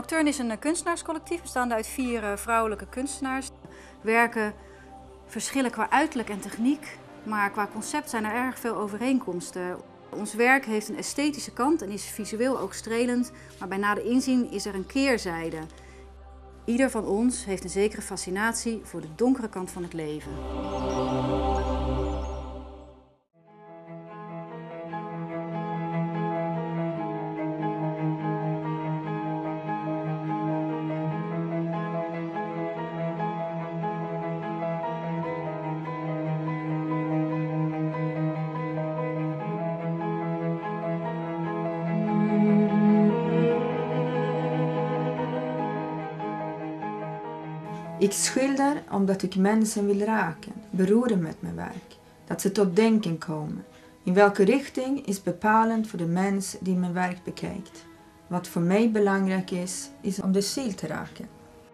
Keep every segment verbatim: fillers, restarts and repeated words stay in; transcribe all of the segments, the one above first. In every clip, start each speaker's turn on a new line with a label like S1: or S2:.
S1: Nocturne is een kunstenaarscollectief bestaande uit vier uh, vrouwelijke kunstenaars. Werken verschillen qua uiterlijk en techniek, maar qua concept zijn er erg veel overeenkomsten. Ons werk heeft een esthetische kant en is visueel ook strelend, maar bij nader inzien is er een keerzijde. Ieder van ons heeft een zekere fascinatie voor de donkere kant van het leven.
S2: Ik schilder omdat ik mensen wil raken, beroeren met mijn werk, dat ze tot denken komen. In welke richting is bepalend voor de mens die mijn werk bekijkt. Wat voor mij belangrijk is, is om de ziel te raken.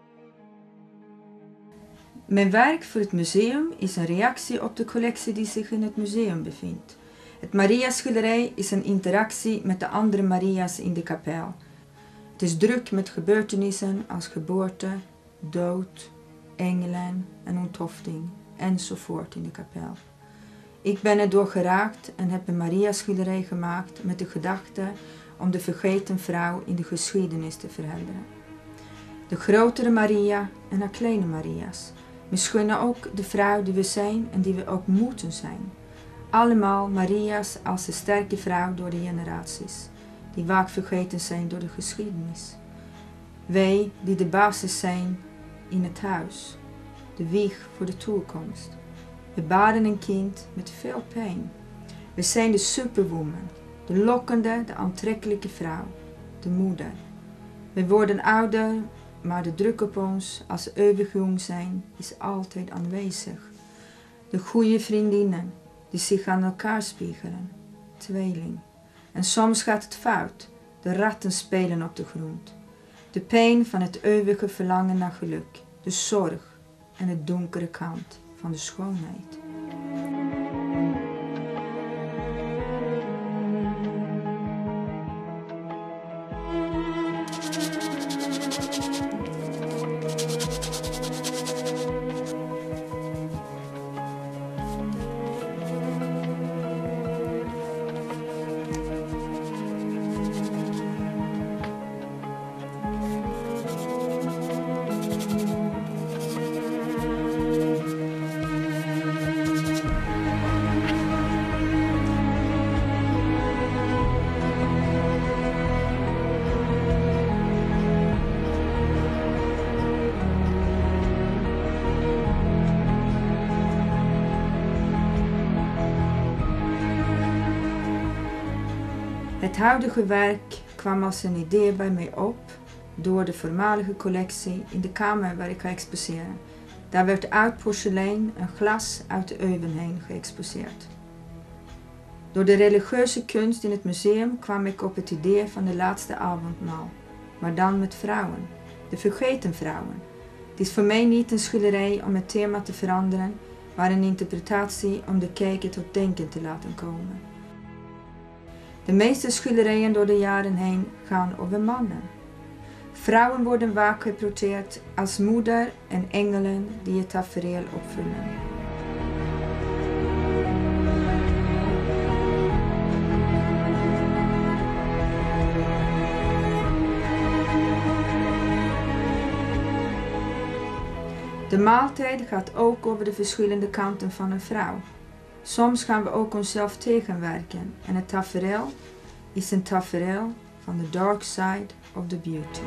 S2: Mijn werk voor het museum is een reactie op de collectie die zich in het museum bevindt. Het Maria-schilderij is een interactie met de andere Maria's in de kapel. Het is druk met gebeurtenissen als geboorte, dood, engelen en onthofting enzovoort in de kapel. Ik ben erdoor geraakt en heb een Maria-schilderij gemaakt met de gedachte om de vergeten vrouw in de geschiedenis te verhelderen. De grotere Maria en haar kleine Maria's. Misschien ook de vrouw die we zijn en die we ook moeten zijn. Allemaal Maria's als de sterke vrouw door de generaties, die vaak vergeten zijn door de geschiedenis. Wij die de basis zijn in het huis, de wieg voor de toekomst. We baren een kind met veel pijn. We zijn de superwoman, de lokkende, de aantrekkelijke vrouw, de moeder. We worden ouder, maar de druk op ons als eeuwig jong zijn is altijd aanwezig. De goede vriendinnen die zich aan elkaar spiegelen, tweeling. En soms gaat het fout, de ratten spelen op de grond. De pijn van het eeuwige verlangen naar geluk, de zorg en de donkere kant van de schoonheid. Het huidige werk kwam als een idee bij mij op door de voormalige collectie in de kamer waar ik ga exposeren. Daar werd oud porselein en glas uit de eeuwen heen geëxposeerd. Door de religieuze kunst in het museum kwam ik op het idee van de laatste avondmaal, maar dan met vrouwen, de vergeten vrouwen. Het is voor mij niet een schilderij om het thema te veranderen, maar een interpretatie om de kijker tot denken te laten komen. De meeste schilderijen door de jaren heen gaan over mannen. Vrouwen worden vaak geportretteerd als moeder en engelen die het tafereel opvullen. De maaltijd gaat ook over de verschillende kanten van een vrouw. Soms gaan we ook onszelf tegenwerken en het tafereel is een tafereel van the dark side of the beauty.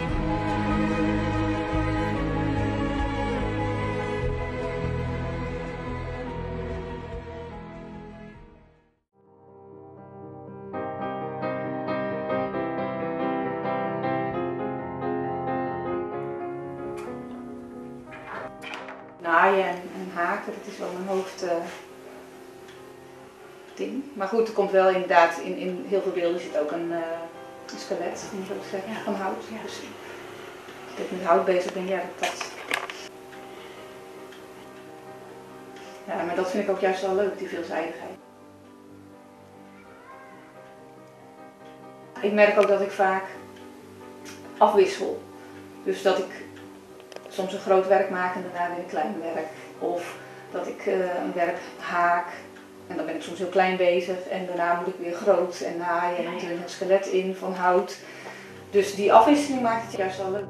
S1: Naaien en, en haken, dat is wel een hoofd... Uh... ding. Maar goed, er komt wel inderdaad, in, in heel veel beelden zit ook een, uh, een skelet, moet ik zeggen, ja. Van hout. Ja. Dus als ik met hout bezig ben, ja, dat, dat... Ja, maar dat vind ik ook juist wel leuk, die veelzijdigheid. Ik merk ook dat ik vaak afwissel. Dus dat ik soms een groot werk maak en daarna weer een klein werk. Of dat ik uh, een werk haak en dan ben ik soms heel klein bezig en daarna moet ik weer groot en naaien en moet er een skelet in van hout. Dus die afwisseling maakt het juist wel leuk.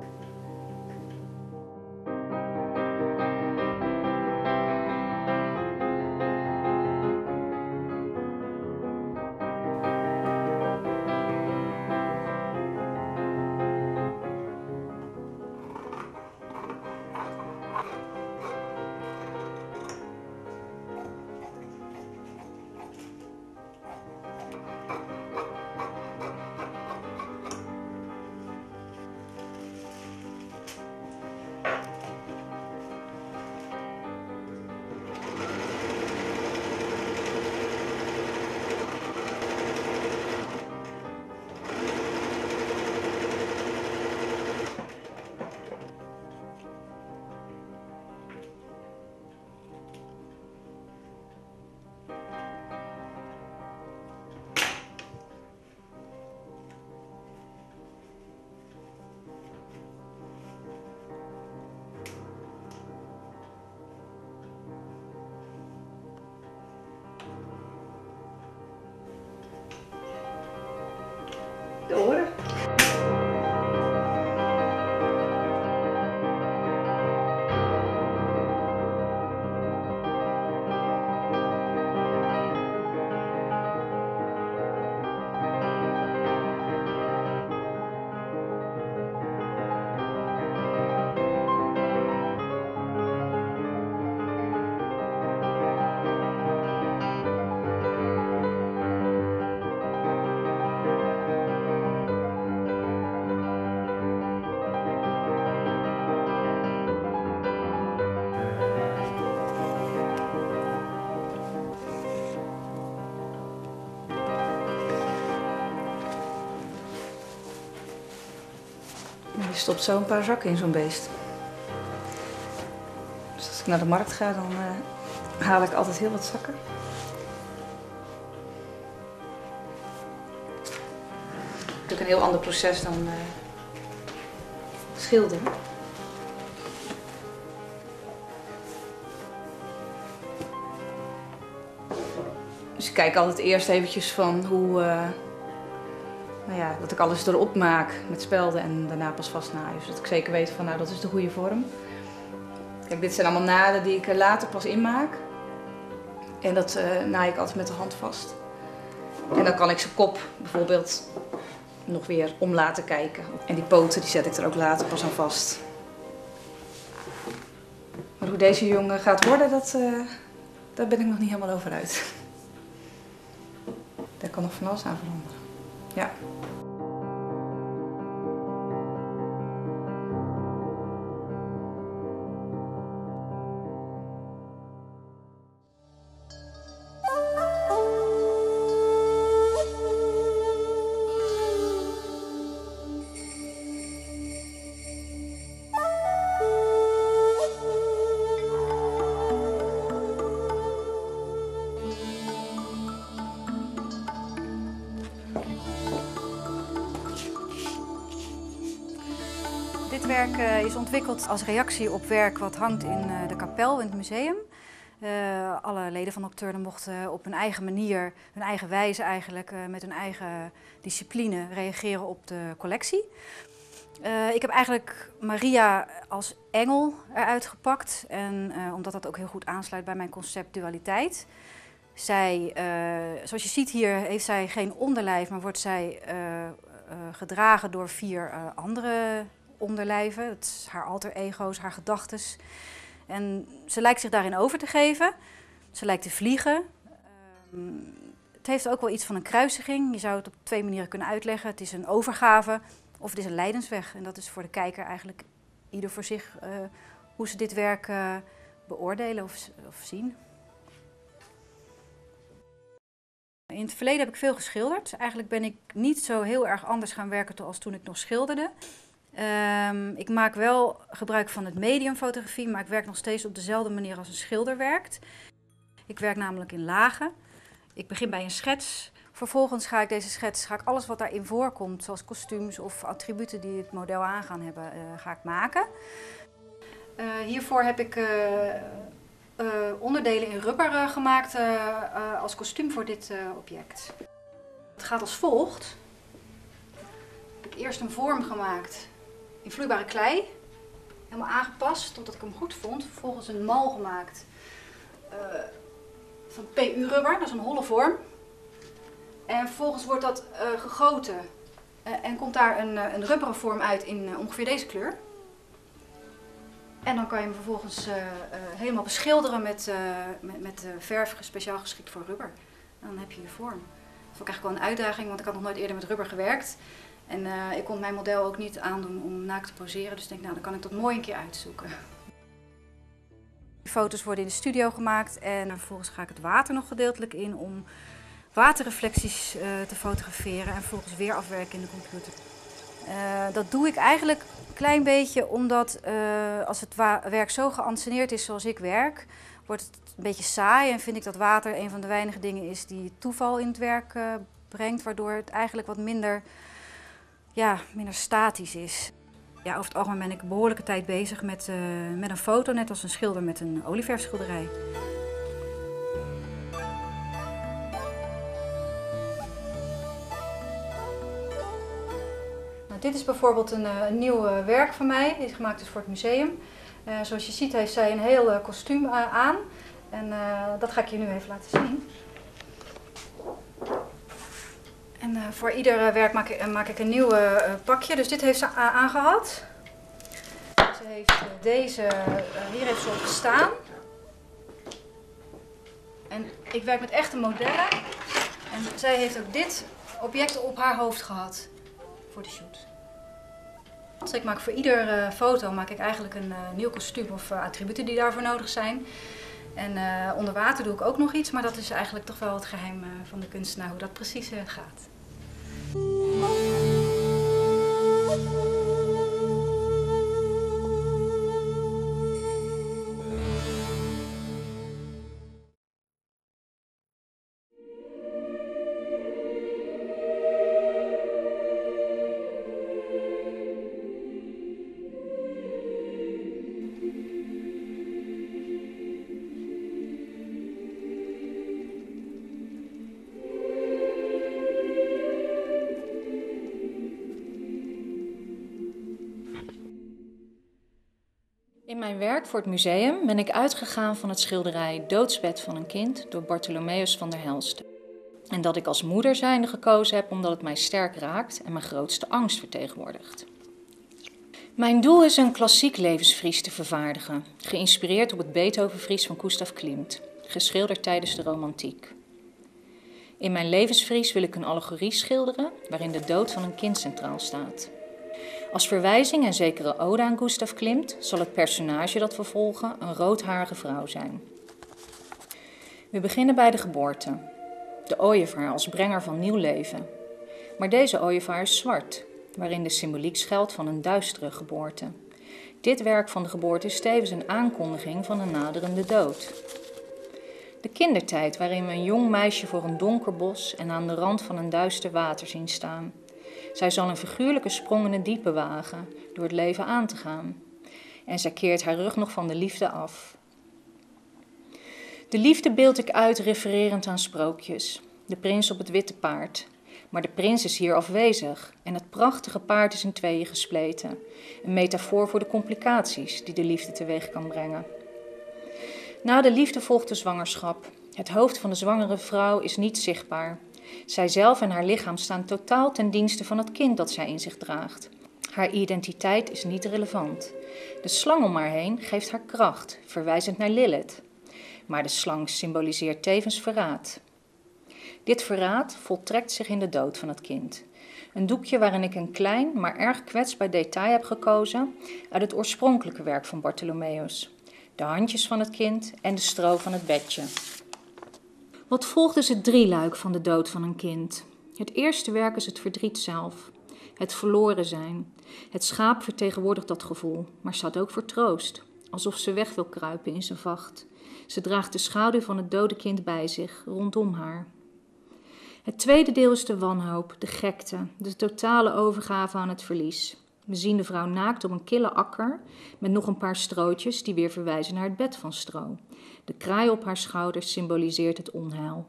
S1: De oren. Je stopt zo een paar zakken in zo'n beest. Dus als ik naar de markt ga, dan uh, haal ik altijd heel wat zakken. Het is natuurlijk een heel ander proces dan uh, schilderen. Dus ik kijk altijd eerst eventjes van hoe... Uh, Nou ja, dat ik alles erop maak met spelden en daarna pas vastnaaien. Zodat ik zeker weet van nou, dat is de goede vorm. Kijk, dit zijn allemaal naden die ik later pas inmaak. En dat uh, naai ik altijd met de hand vast. En dan kan ik zijn kop bijvoorbeeld nog weer om laten kijken. En die poten die zet ik er ook later pas aan vast. Maar hoe deze jongen gaat worden, dat, uh, daar ben ik nog niet helemaal over uit. Daar kan nog van alles aan veranderen. Ja. Dit werk uh, is ontwikkeld als reactie op werk wat hangt in uh, de kapel in het museum. Uh, alle leden van Nocturne mochten op hun eigen manier, hun eigen wijze eigenlijk, uh, met hun eigen discipline reageren op de collectie. Uh, ik heb eigenlijk Maria als engel eruit gepakt en uh, omdat dat ook heel goed aansluit bij mijn concept dualiteit. Zij, uh, zoals je ziet hier, heeft zij geen onderlijf, maar wordt zij uh, uh, gedragen door vier uh, andere onderlijven. Het is haar alter ego's, haar gedachtes. En ze lijkt zich daarin over te geven. Ze lijkt te vliegen. Um, het heeft ook wel iets van een kruisiging. Je zou het op twee manieren kunnen uitleggen. Het is een overgave of het is een lijdensweg. En dat is voor de kijker eigenlijk ieder voor zich uh, hoe ze dit werk uh, beoordelen of, of zien. In het verleden heb ik veel geschilderd. Eigenlijk ben ik niet zo heel erg anders gaan werken als toen ik nog schilderde. Um, ik maak wel gebruik van het medium fotografie, maar ik werk nog steeds op dezelfde manier als een schilder werkt. Ik werk namelijk in lagen. Ik begin bij een schets Vervolgens ga ik deze schets, ga ik alles wat daarin voorkomt, zoals kostuums of attributen die het model aan gaan hebben, uh, ga ik maken. Uh, hiervoor heb ik uh, uh, onderdelen in rubber uh, gemaakt uh, uh, als kostuum voor dit uh, object. Het gaat als volgt. Ik heb eerst een vorm gemaakt in vloeibare klei, helemaal aangepast totdat ik hem goed vond. Vervolgens een mal gemaakt uh, van P U-rubber, dat is een holle vorm. En vervolgens wordt dat uh, gegoten uh, en komt daar een, uh, een rubberen vorm uit in uh, ongeveer deze kleur. En dan kan je hem vervolgens uh, uh, helemaal beschilderen met, uh, met, met uh, verf speciaal geschikt voor rubber. En dan heb je je vorm. Dat vond ik eigenlijk wel een uitdaging, want ik had nog nooit eerder met rubber gewerkt. En uh, ik kon mijn model ook niet aandoen om naakt te poseren, dus ik denk, nou, dan kan ik dat mooi een keer uitzoeken. De foto's worden in de studio gemaakt en vervolgens ga ik het water nog gedeeltelijk in om waterreflecties uh, te fotograferen en vervolgens weer afwerken in de computer. Uh, dat doe ik eigenlijk een klein beetje omdat uh, als het werk zo geanceneerd is zoals ik werk, wordt het een beetje saai en vind ik dat water een van de weinige dingen is die toeval in het werk uh, brengt, waardoor het eigenlijk wat minder, ja, minder statisch is. Ja, over het algemeen ben ik een behoorlijke tijd bezig met, uh, met een foto, net als een schilder met een olieverfschilderij. Dit is bijvoorbeeld een, een nieuw uh, werk van mij, die is gemaakt is voor het museum. Uh, zoals je ziet heeft zij een heel uh, kostuum uh, aan en uh, dat ga ik je nu even laten zien. En uh, voor ieder uh, werk maak ik, uh, maak ik een nieuw uh, pakje, dus dit heeft ze aangehad. Ze heeft uh, deze, uh, hier heeft ze op gestaan. En ik werk met echte modellen en zij heeft ook dit object op haar hoofd gehad voor de shoot. Dus ik maak voor iedere uh, foto maak ik eigenlijk een uh, nieuw kostuum of uh, attributen die daarvoor nodig zijn. En uh, onder water doe ik ook nog iets, maar dat is eigenlijk toch wel het geheim uh, van de kunstenaar, hoe dat precies uh, gaat.
S3: In mijn werk voor het museum ben ik uitgegaan van het schilderij Doodsbed van een kind door Bartholomeus van der Helst. En dat ik als moeder zijnde gekozen heb omdat het mij sterk raakt en mijn grootste angst vertegenwoordigt. Mijn doel is een klassiek levensvries te vervaardigen, geïnspireerd op het Beethovenvries van Gustav Klimt, geschilderd tijdens de romantiek. In mijn levensvries wil ik een allegorie schilderen waarin de dood van een kind centraal staat. Als verwijzing en zekere ode aan Gustav Klimt zal het personage dat we volgen een roodharige vrouw zijn. We beginnen bij de geboorte. De ooievaar als brenger van nieuw leven. Maar deze ooievaar is zwart, waarin de symboliek schuilt van een duistere geboorte. Dit werk van de geboorte is tevens een aankondiging van een naderende dood. De kindertijd waarin we een jong meisje voor een donker bos en aan de rand van een duister water zien staan. Zij zal een figuurlijke sprong in het diepe wagen, door het leven aan te gaan. En zij keert haar rug nog van de liefde af. De liefde beeld ik uit refererend aan sprookjes. De prins op het witte paard. Maar de prins is hier afwezig en het prachtige paard is in tweeën gespleten. Een metafoor voor de complicaties die de liefde teweeg kan brengen. Na de liefde volgt de zwangerschap. Het hoofd van de zwangere vrouw is niet zichtbaar. Zijzelf en haar lichaam staan totaal ten dienste van het kind dat zij in zich draagt. Haar identiteit is niet relevant. De slang om haar heen geeft haar kracht, verwijzend naar Lilith. Maar de slang symboliseert tevens verraad. Dit verraad voltrekt zich in de dood van het kind. Een doekje waarin ik een klein, maar erg kwetsbaar detail heb gekozen uit het oorspronkelijke werk van Bartholomeus. De handjes van het kind en de stro van het bedje. Wat volgt is het drieluik van de dood van een kind. Het eerste werk is het verdriet zelf. Het verloren zijn. Het schaap vertegenwoordigt dat gevoel, maar staat ook voor troost. Alsof ze weg wil kruipen in zijn vacht. Ze draagt de schaduw van het dode kind bij zich, rondom haar. Het tweede deel is de wanhoop, de gekte, de totale overgave aan het verlies. We zien de vrouw naakt op een kille akker met nog een paar strootjes die weer verwijzen naar het bed van stro. De kraai op haar schouders symboliseert het onheil.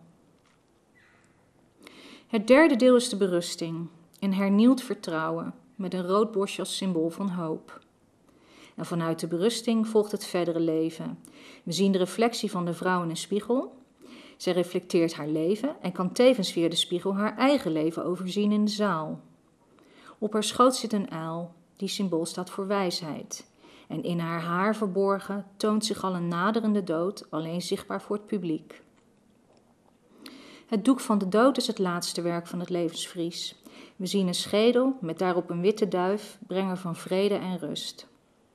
S3: Het derde deel is de berusting, een hernieuwd vertrouwen met een rood bosje als symbool van hoop. En vanuit de berusting volgt het verdere leven. We zien de reflectie van de vrouw in een spiegel. Zij reflecteert haar leven en kan tevens via de spiegel haar eigen leven overzien in de zaal. Op haar schoot zit een uil, die symbool staat voor wijsheid. En in haar haar verborgen toont zich al een naderende dood, alleen zichtbaar voor het publiek. Het doek van de dood is het laatste werk van het levensvries. We zien een schedel met daarop een witte duif, brenger van vrede en rust.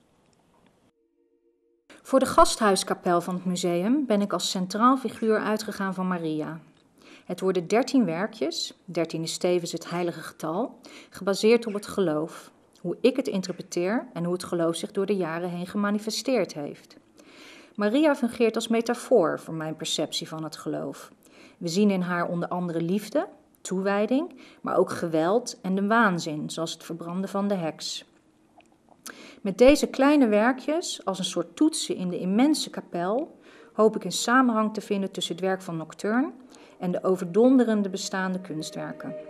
S3: Voor de gasthuiskapel van het museum ben ik als centraal figuur uitgegaan van Maria. Het worden dertien werkjes, dertien is tevens het heilige getal, gebaseerd op het geloof. Hoe ik het interpreteer en hoe het geloof zich door de jaren heen gemanifesteerd heeft. Maria fungeert als metafoor voor mijn perceptie van het geloof. We zien in haar onder andere liefde, toewijding, maar ook geweld en de waanzin, zoals het verbranden van de heks. Met deze kleine werkjes, als een soort toetsen in de immense kapel, hoop ik een samenhang te vinden tussen het werk van Nocturne en de overdonderende bestaande kunstwerken.